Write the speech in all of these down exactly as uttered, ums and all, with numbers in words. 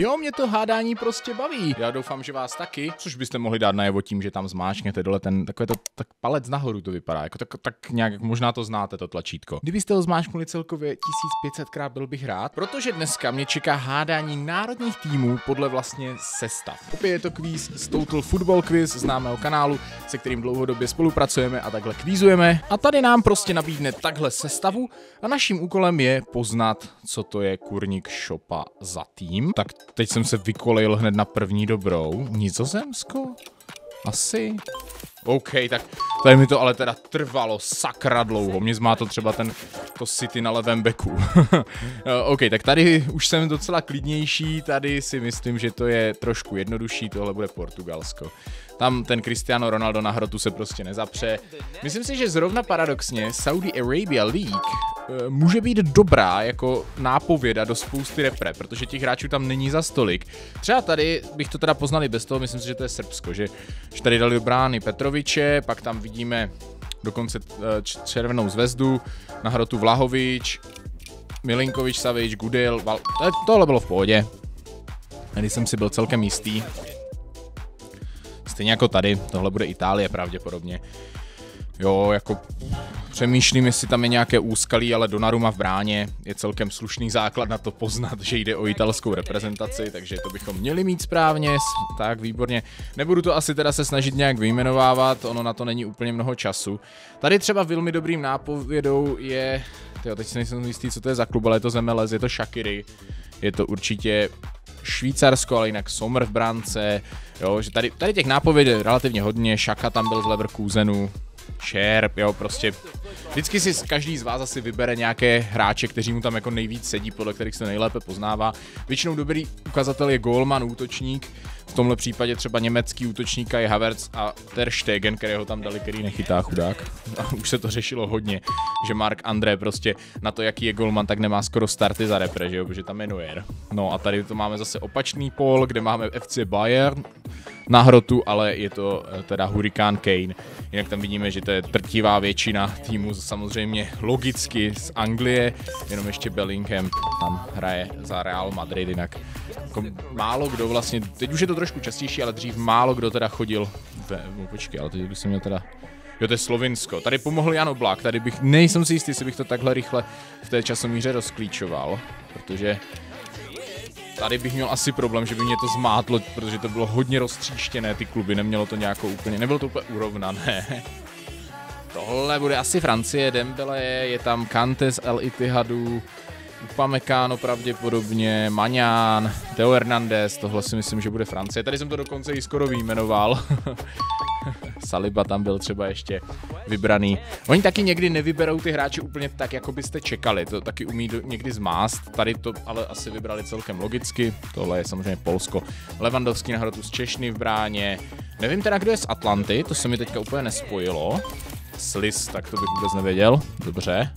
Jo, mě to hádání prostě baví. Já doufám, že vás taky, což byste mohli dát najevo tím, že tam zmáčknete dole ten takové to tak palec nahoru to vypadá, jako tak, tak nějak možná to znáte to tlačítko. Kdybyste ho zmáčknuli celkově tisíc pět set krát, byl bych rád, protože dneska mě čeká hádání národních týmů podle vlastně sestav. Opět je to kvíz z Total Football Quiz známého kanálu, se kterým dlouhodobě spolupracujeme a takhle kvízujeme. A tady nám prostě nabídne takhle sestavu a naším úkolem je poznat, co to je kurník šopa za tým. Tak teď jsem se vykolejil hned na první dobrou. Nizozemsko? Asi. OK, tak tady mi to ale teda trvalo sakra dlouho. Mě zmátl třeba ten to City na levém beku. OK, tak tady už jsem docela klidnější. Tady si myslím, že to je trošku jednodušší. Tohle bude Portugalsko. Tam ten Cristiano Ronaldo na hrotu se prostě nezapře. Myslím si, že zrovna paradoxně Saudi Arabia League uh, může být dobrá jako nápověda do spousty repre, protože těch hráčů tam není za stolik. Třeba tady bych to teda poznali bez toho, myslím si, že to je Srbsko, že, že tady dali do brány Petroviče, pak tam vidíme dokonce uh, červenou zvezdu, na hrotu Vlahovič, Milinkovič, Savič, Gudil, Val... tohle bylo v pohodě. Tady jsem si byl celkem jistý. Stejně jako tady, tohle bude Itálie pravděpodobně. Jo, jako přemýšlím, jestli tam je nějaké úskalí, ale Donnarumma v bráně je celkem slušný základ na to poznat, že jde o italskou reprezentaci, takže to bychom měli mít správně, tak výborně. Nebudu to asi teda se snažit nějak vyjmenovávat, ono na to není úplně mnoho času. Tady třeba velmi dobrým nápovědou je, tyjo, teď si nejsem jistý, co to je za klub, ale je to Zemelez, je to Shaqiri, je to určitě Švýcarsko, ale jinak Sommer v bránce, jo, že tady, tady těch nápověd je relativně hodně, Šaka tam byl z Leverkusenu, Šerp, jo, prostě vždycky si každý z vás asi vybere nějaké hráče, kteří mu tam jako nejvíc sedí, podle kterých se nejlépe poznává. Většinou dobrý ukazatel je gólman, útočník, v tomhle případě třeba německý útočník je Havertz a Ter Stegen, kterého tam dali, který nechytá chudák. A už se to řešilo hodně, že Mark André prostě na to, jaký je golman, tak nemá skoro starty za repre, že jo, protože tam je Neuer. No a tady to máme zase opačný pól, kde máme F C Bayern na hrotu, ale je to teda Hurricane Kane. Jinak tam vidíme, že to je drtivá většina týmu, samozřejmě logicky z Anglie, jenom ještě Bellingham tam hraje za Real Madrid, jinak jako málo kdo vlastně, teď už je to trošku častější, ale dřív málo kdo teda chodil ve, no počkej, ale teď bych se měl teda, jo, to je Slovinsko, tady pomohl Jan Oblak, tady bych, nejsem si jistý, jestli bych to takhle rychle v té časomíře rozklíčoval, protože tady bych měl asi problém, že by mě to zmátlo, protože to bylo hodně roztříštěné, ty kluby, nemělo to nějakou úplně, nebylo to úplně urovnané. Tohle bude asi Francie, Dembele, je tam Kanté z El Ittihadu, Upamecano pravděpodobně, Maňán, Theo Hernandez, tohle si myslím, že bude Francie. Tady jsem to dokonce i skoro vyjmenoval. Saliba tam byl třeba ještě vybraný. Oni taky někdy nevyberou ty hráče úplně tak, jako byste čekali. To taky umí do, někdy zmást. Tady to ale asi vybrali celkem logicky. Tohle je samozřejmě Polsko. Lewandowski na hrotu z Češny v bráně. Nevím teda, kdo je z Atlanty, to se mi teďka úplně nespojilo. Slis, tak to bych vůbec nevěděl. Dobře.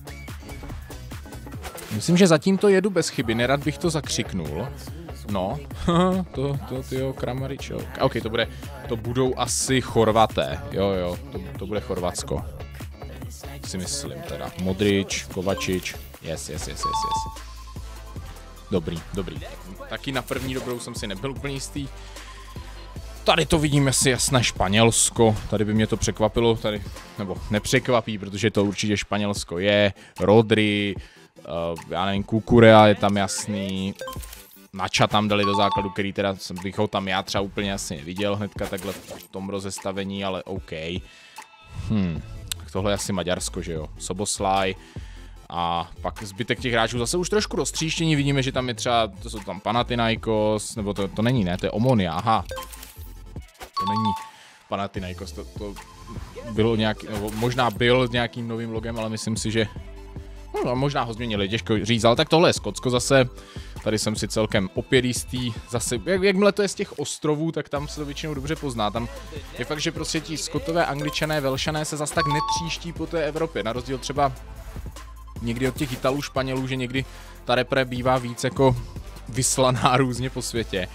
Myslím, že zatím to jedu bez chyby, nerad bych to zakřiknul. No, to, to, tyjo, Kramaričov. OK, to bude, to budou asi Chorvaté, jo, jo, to, to bude Chorvatsko. Si myslím teda. Modrič, Kovačič, yes, yes, yes, yes, yes. Dobrý, dobrý. Taky na první dobrou jsem si nebyl úplně jistý. Tady to vidíme si jasné Španělsko, tady by mě to překvapilo, tady, nebo nepřekvapí, protože to určitě Španělsko je. Rodri, uh, já nevím, Kukurea je tam jasný. Nača tam dali do základu, který teda bych ho tam já třeba úplně asi neviděl hnedka takhle v tom rozestavení, ale OK. Hm, tohle je asi Maďarsko, že jo. Soboslaj. A pak zbytek těch hráčů zase už trošku roztříštění, vidíme, že tam je třeba, to jsou tam Panathinaikos, nebo to, to není, ne, to je Omonia, aha. To není Panathinaikos, to, to bylo nějaký, nebo možná byl nějakým novým logem, ale myslím si, že no, možná ho změnili, těžko říct, ale tak tohle je Skotsko zase, tady jsem si celkem opět jistý, zase, jak, jakmile to je z těch ostrovů, tak tam se to většinou dobře pozná, tam je fakt, že prostě ti Skotové, Angličané, Velšané se zase tak netříští po té Evropě, na rozdíl třeba někdy od těch Italů, Španělů, že někdy ta repre bývá víc jako vyslaná různě po světě.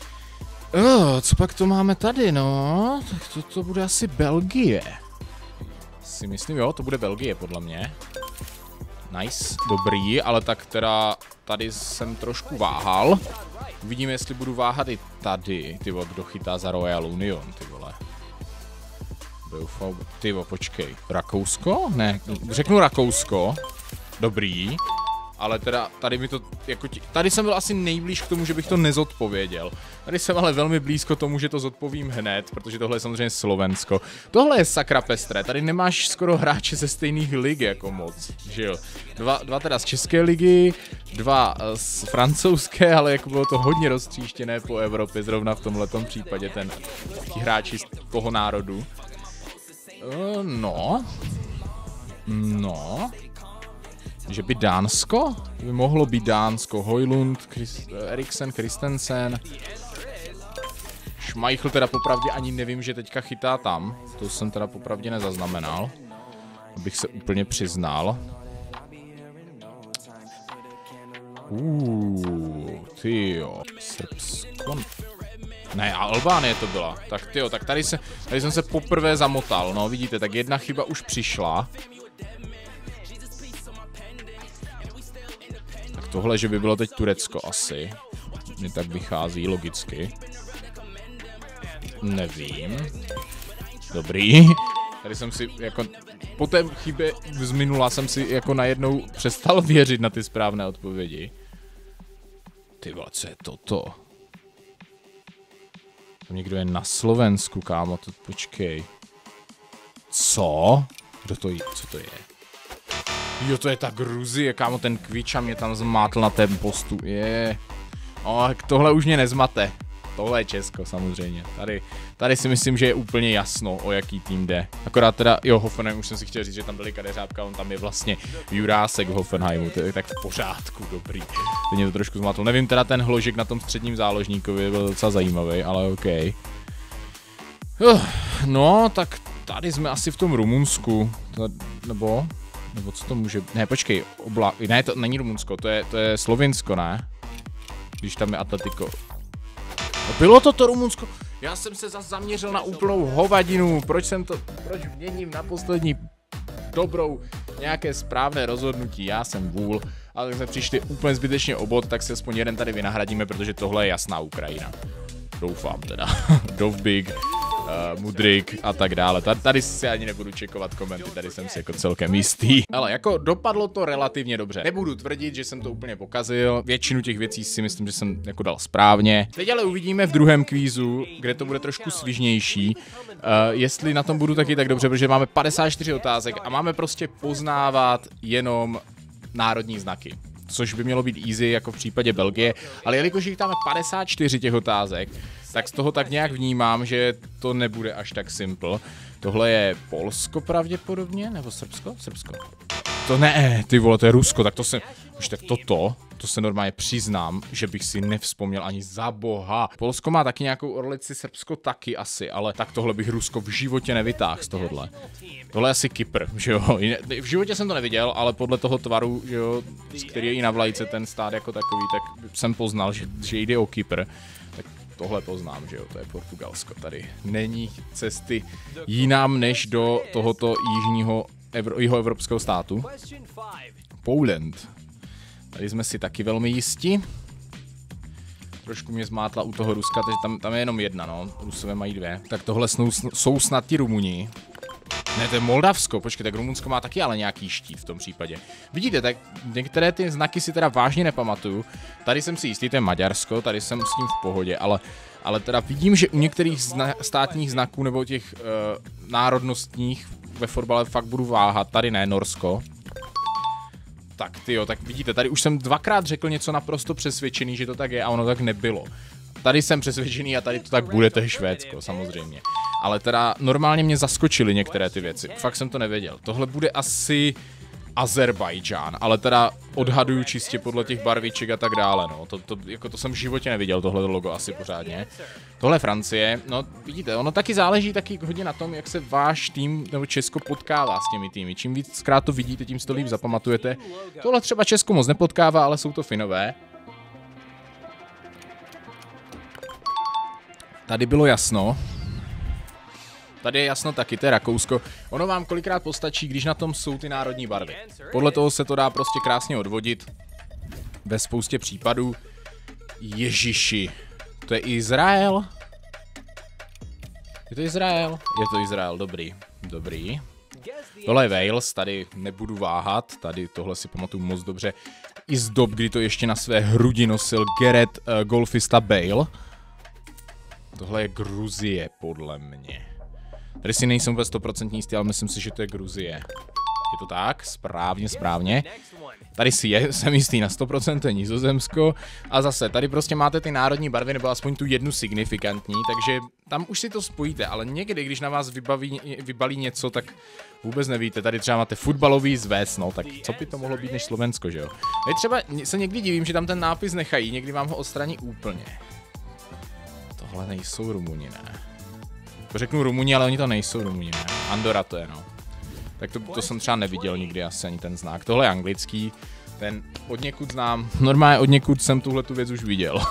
Oh, co pak to máme tady, no? Tak to, to bude asi Belgie. Si myslím, jo, to bude Belgie, podle mě. Nice, dobrý, ale tak teda tady jsem trošku váhal. Uvidíme, jestli budu váhat i tady. Ty vole, kdo chytá za Royal Union, ty vole. Doufám, ty vole, počkej. Rakousko? Ne, řeknu Rakousko. Dobrý. Ale teda tady mi to, jako tí, tady jsem byl asi nejblíž k tomu, že bych to nezodpověděl. Tady jsem ale velmi blízko tomu, že to zodpovím hned, protože tohle je samozřejmě Slovensko. Tohle je sakra pestré, tady nemáš skoro hráče ze stejných lig jako moc, že jo. Dva, dva teda z České ligy, dva z francouzské, ale jako bylo to hodně roztříštěné po Evropě, zrovna v tomhletom případě ten ti hráči z toho národu. Uh, no. No. Že by Dánsko? By mohlo být Dánsko. Højlund, Chris, Eriksen, Christensen. Schmeichel teda popravdě ani nevím, že teďka chytá tam. To jsem teda popravdě nezaznamenal. Abych se úplně přiznal. Uuu, tyjo. Srbsko. Ne, Albánie to byla. Tak tyjo, tak tady, se, tady jsem se poprvé zamotal. No vidíte, tak jedna chyba už přišla. Tohle, že by bylo teď Turecko asi. Mně tak vychází logicky. Nevím. Dobrý. Tady jsem si jako... Po té chybě z minula jsem si jako najednou přestal věřit na ty správné odpovědi. Ty vole, co je toto? Tam někdo je na Slovensku, kámo, to počkej. Co? Kdo to je? Co to je? Jo, to je ta Gruzie, kámo, ten Kviča mě tam zmátl na tém postu, je. O, tohle už mě nezmate. Tohle je Česko, samozřejmě. Tady, tady si myslím, že je úplně jasno, o jaký tým jde. Akorát teda, jo, Hoffenheim, už jsem si chtěl říct, že tam byli Kadeřábka, on tam je vlastně Jurásek v Hoffenheimu, to je tak v pořádku, dobrý. Teď mě to trošku zmatl. Nevím, teda ten hložek na tom středním záložníkovi byl docela zajímavý, ale OK. Uh, no, tak tady jsme asi v tom Rumunsku, nebo... Nebo co to může... Ne, počkej, obla... Ne, to není Rumunsko, to je, to je Slovinsko, ne? Když tam je Atletico. No, bylo to to Rumunsko? Já jsem se zase zaměřil na úplnou hovadinu. Proč jsem to... Proč měním na poslední dobrou nějaké správné rozhodnutí? Já jsem vůl. Ale tak jsme přišli úplně zbytečně o bod, tak si aspoň jeden tady vynahradíme, protože tohle je jasná Ukrajina. Doufám teda. Dovbik. Uh, Mudryk a tak dále. Tady, tady si ani nebudu čekovat komenty, tady jsem si jako celkem jistý. Ale jako dopadlo to relativně dobře. Nebudu tvrdit, že jsem to úplně pokazil. Většinu těch věcí si myslím, že jsem jako dal správně. Teď ale uvidíme v druhém kvízu, kde to bude trošku svižnější. Uh, jestli na tom budu taky tak dobře, protože máme padesát čtyři otázek a máme prostě poznávat jenom národní znaky. Což by mělo být easy jako v případě Belgie, ale jelikož jich tam padesát čtyři těch otázek, tak z toho tak nějak vnímám, že to nebude až tak simple. Tohle je Polsko pravděpodobně, nebo Srbsko? Srbsko. To ne, ty vole, to je Rusko, tak to se, už tak toto, to se normálně přiznám, že bych si nevzpomněl ani za boha. Polsko má taky nějakou orlici, Srbsko taky asi, ale tak tohle bych Rusko v životě nevytáhl z tohohle. Tohle je asi Kypr, že jo, v životě jsem to neviděl, ale podle toho tvaru, že jo, z který je i na vlajce ten stát jako takový, tak jsem poznal, že, že jde o Kypr. Tak tohle poznám, že jo, to je Portugalsko, tady není cesty jinam než do tohoto jižního Evro, jihoevropského státu. Poland. Tady jsme si taky velmi jisti. Trošku mě zmátla u toho Ruska, takže tam, tam je jenom jedna, no. Rusové mají dvě. Tak tohle jsou, jsou snad ti Rumuni. Ne, to je Moldavsko, počkej, tak Rumunsko má taky ale nějaký štít v tom případě. Vidíte, tak některé ty znaky si teda vážně nepamatuju. Tady jsem si jistý, to je Maďarsko, tady jsem s tím v pohodě, ale, ale teda vidím, že u některých zna státních znaků nebo těch uh, národnostních ve fotbale fakt budu váhat. Tady ne, Norsko. Tak tyjo, tak vidíte, tady už jsem dvakrát řekl něco naprosto přesvědčený, že to tak je a ono tak nebylo. Tady jsem přesvědčený a tady to tak bude, to je Švédsko, samozřejmě. Ale teda normálně mě zaskočily některé ty věci, fakt jsem to nevěděl. Tohle bude asi Azerbajdžán, ale teda odhaduju čistě podle těch barviček a tak dále, no. To, to, jako to jsem v životě neviděl, tohle logo asi pořádně. Tohle Francie, no vidíte, ono taky záleží taky hodně na tom, jak se váš tým nebo Česko potkává s těmi týmy. Čím víckrát to vidíte, tím si to líp zapamatujete. Tohle třeba Česko moc nepotkává, ale jsou to Finové. Tady bylo jasno. Tady je jasno taky, to je Rakousko. Ono vám kolikrát postačí, když na tom jsou ty národní barvy. Podle toho se to dá prostě krásně odvodit ve spoustě případů. Ježiši. To je Izrael? Je to Izrael? Je to Izrael, dobrý. Dobrý. Tohle je Wales, tady nebudu váhat, tady tohle si pamatuju moc dobře. I z dob, kdy to ještě na své hrudi nosil Gareth uh, Golfista Bale. Tohle je Gruzie, podle mě. Tady si nejsem vůbec sto procent jistý, ale myslím si, že to je Gruzie. Je to tak? Správně, správně. Tady si je, jsem jistý na sto procent, to je Nizozemsko. A zase, tady prostě máte ty národní barvy, nebo aspoň tu jednu signifikantní, takže tam už si to spojíte, ale někdy, když na vás vybaví, vybalí něco, tak vůbec nevíte. Tady třeba máte fotbalový zvěz, no, tak co by to mohlo být než Slovensko, že jo? Já třeba se někdy divím, že tam ten nápis nechají, někdy vám ho odstraní úplně. Tohle nejsou Rumuni, ne? Řeknu Rumuni, ale oni to nejsou Rumuni, ne? Andorra to je, no. Tak to, to jsem třeba neviděl nikdy asi ani ten znak. Tohle je anglický, ten odněkud znám. Normálně odněkud jsem tuhle tu věc už viděl.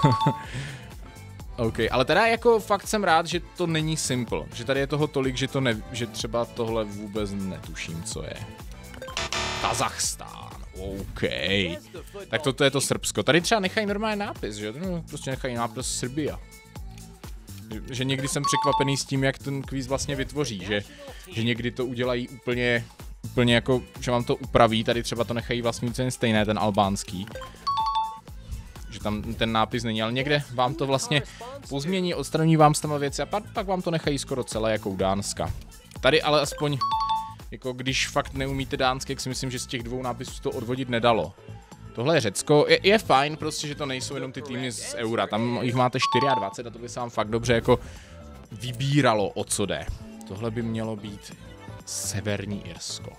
OK, ale teda jako fakt jsem rád, že to není simple. Že tady je toho tolik, že, to ne, že třeba tohle vůbec netuším, co je. Kazachstán, OK. Tak toto je to Srbsko. Tady třeba nechají normální nápis, že? No, prostě nechají nápis Srbia. Že někdy jsem překvapený s tím, jak ten kvíz vlastně vytvoří, že, že někdy to udělají úplně, úplně jako, že vám to upraví, tady třeba to nechají vlastně úplně stejné, ten albánský. Že tam ten nápis není, ale někde vám to vlastně pozmění, odstraní vám s těma věci a pak, pak vám to nechají skoro celé jako u Dánska. Tady ale aspoň, jako když fakt neumíte dánsky, jak si myslím, že z těch dvou nápisů to odvodit nedalo. Tohle je Řecko, je, je fajn prostě, že to nejsou jenom ty týmy z Eura, tam jich máte dvacet čtyři a to by se vám fakt dobře jako vybíralo, o co jde. Tohle by mělo být Severní Irsko,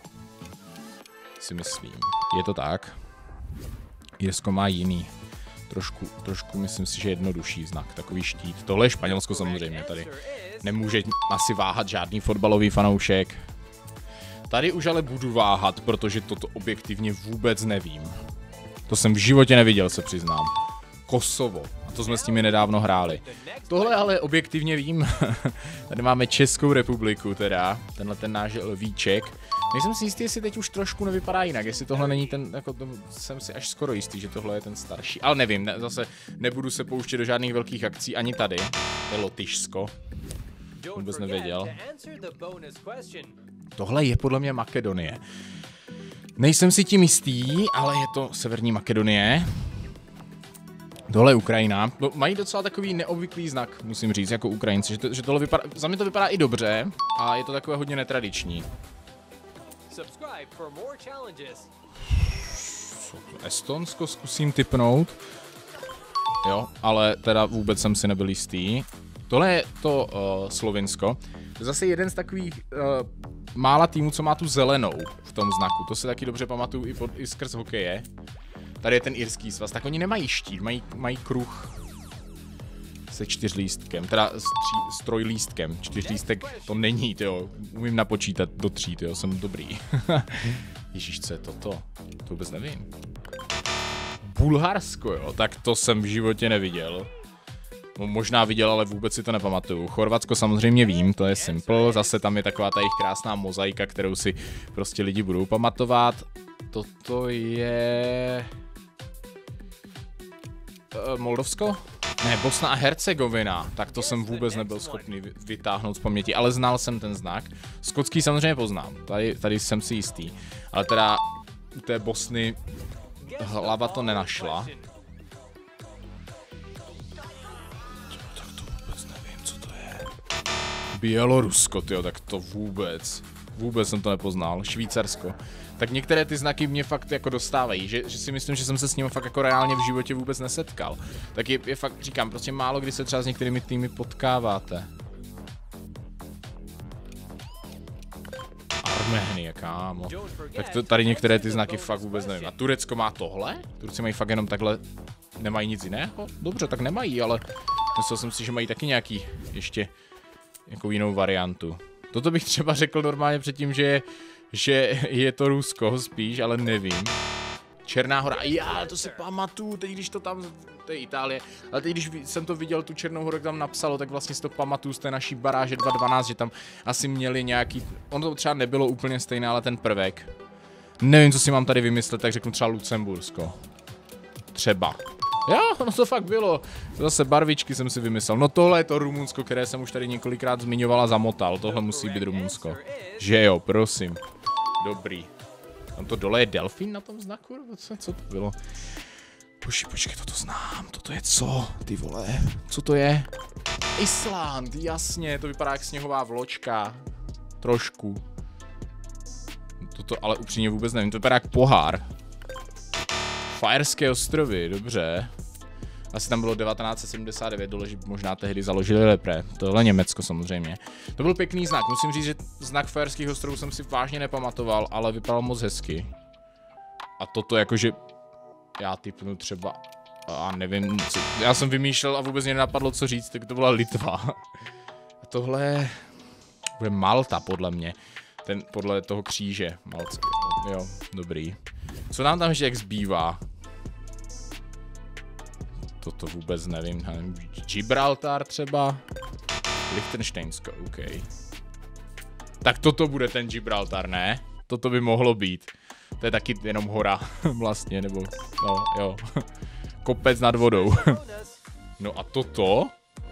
si myslím. Je to tak? Irsko má jiný, trošku, trošku myslím si, že jednodušší znak, takový štít. Tohle je Španělsko samozřejmě, tady nemůže asi váhat žádný fotbalový fanoušek. Tady už ale budu váhat, protože toto objektivně vůbec nevím. To jsem v životě neviděl, se přiznám. Kosovo. A to jsme s nimi nedávno hráli. Tohle ale objektivně vím. Tady máme Českou republiku teda. Tenhle ten náš lvíček. Nejsem si jistý, jestli teď už trošku nevypadá jinak. Jestli tohle není ten, jako to, jsem si až skoro jistý, že tohle je ten starší. Ale nevím, ne, zase nebudu se pouštět do žádných velkých akcí ani tady. To je Lotyšsko. Vůbec nevěděl. Tohle je podle mě Makedonie. Nejsem si tím jistý, ale je to Severní Makedonie. Tohle je Ukrajina. No, mají docela takový neobvyklý znak, musím říct, jako Ukrajinci, že, to, že tohle vypadá, za mě to vypadá i dobře a je to takové hodně netradiční. Estonsko zkusím tipnout. Jo, ale teda vůbec jsem si nebyl jistý. Tohle je to uh, Slovinsko. To je zase jeden z takových uh, mála týmů, co má tu zelenou v tom znaku. To se taky dobře pamatuju i, pod, i skrz hokeje. Tady je ten irský svaz. Tak oni nemají štít, mají, mají kruh se čtyřlístkem, teda s, tří, s trojlístkem. Čtyřlístek to není, tyjo. Umím napočítat do tří, tyjo, jsem dobrý. Ježíš, co je toto? To vůbec nevím. Bulharsko, jo, tak to jsem v životě neviděl. No, možná viděl, ale vůbec si to nepamatuju. Chorvatsko samozřejmě vím, to je simple. Zase tam je taková ta jejich krásná mozaika, kterou si prostě lidi budou pamatovat. Toto je... Moldovsko? Ne, Bosna a Hercegovina. Tak to jsem vůbec nebyl schopný vytáhnout z paměti, ale znal jsem ten znak. Skotský samozřejmě poznám, tady, tady jsem si jistý. Ale teda u té Bosny hlava to nenašla. Tak to vůbec nevím, co to je. Bělorusko, tyjo, tak to vůbec. Vůbec jsem to nepoznal. Švýcarsko. Tak některé ty znaky mě fakt jako dostávají, že, že si myslím, že jsem se s nimi fakt jako reálně v životě vůbec nesetkal. Tak je, je fakt, říkám, prostě málo kdy se třeba s některými týmy potkáváte. Arménie, kámo. Tak to, tady některé ty znaky fakt vůbec nevím. A Turecko má tohle? Turci mají fakt jenom takhle, nemají nic jiného? Dobře, tak nemají, ale myslel jsem si, že mají taky nějaký ještě nějakou jinou variantu. Toto bych třeba řekl normálně předtím, že že je to Rusko spíš, ale nevím. Černá hora, já to si pamatuju, teď když to tam, to je Itálie, ale teď když jsem to viděl, tu Černou horu, jak tam napsalo, tak vlastně si to pamatuju z té naší baráže dva dvanáct, že tam asi měli nějaký, ono to třeba nebylo úplně stejné, ale ten prvek. Nevím, co si mám tady vymyslet, tak řeknu třeba Lucembursko. Třeba. Jo, no to fakt bylo. Zase barvičky jsem si vymyslel. No tohle je to Rumunsko, které jsem už tady několikrát zmiňoval a zamotal. Tohle musí být Rumunsko. Že jo, prosím. Dobrý. Tam to dole je delfín na tom znaku? Co, co to bylo? Poši, počkej, toto znám. Toto je co? Ty vole. Co to je? Island, jasně. To vypadá jak sněhová vločka. Trošku. Toto ale upřímně vůbec nevím. To vypadá jak pohár. Fajerské ostrovy, dobře. Asi tam bylo devatenáct set sedmdesát devět, dole, že možná tehdy založili Lepre. Tohle Německo samozřejmě. To byl pěkný znak. Musím říct, že znak Fajerských ostrovů jsem si vážně nepamatoval, ale vypadal moc hezky. A toto jakože... Já typnu třeba... A nevím, co... Já jsem vymýšlel a vůbec mě nenapadlo, co říct, tak to byla Litva. A tohle... bude Malta, podle mě. Ten, podle toho kříže. Malce. Jo, dobrý. Co nám tam ještě jak zbývá? Toto vůbec nevím. Gibraltar třeba? Lichtensteinsko, OK. Tak toto bude ten Gibraltar, ne? Toto by mohlo být. To je taky jenom hora, vlastně, nebo... No, jo. Kopec nad vodou. No a toto?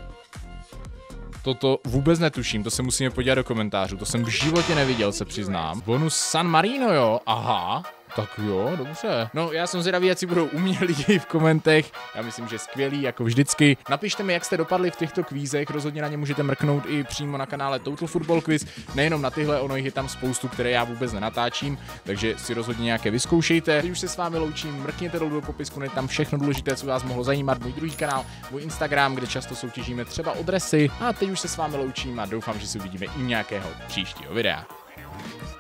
Toto vůbec netuším, to se musíme podívat do komentářů. To jsem v životě neviděl, se přiznám. Bonus San Marino, jo? Aha. Tak jo, dobře. No, já jsem zvědavý, jak si budou umět lidi v komentech. Já myslím, že skvělý, jako vždycky. Napište mi, jak jste dopadli v těchto kvízech. Rozhodně na ně můžete mrknout i přímo na kanále Total Football Quiz. Nejenom na tyhle, ono jich je tam spoustu, které já vůbec nenatáčím, takže si rozhodně nějaké vyzkoušejte. Teď už se s vámi loučím, mrkněte dolů do popisku, je tam všechno důležité, co vás mohlo zajímat. Můj druhý kanál, můj Instagram, kde často soutěžíme třeba o dresy. A teď už se s vámi loučím a doufám, že si uvidíme i nějakého příštího videa.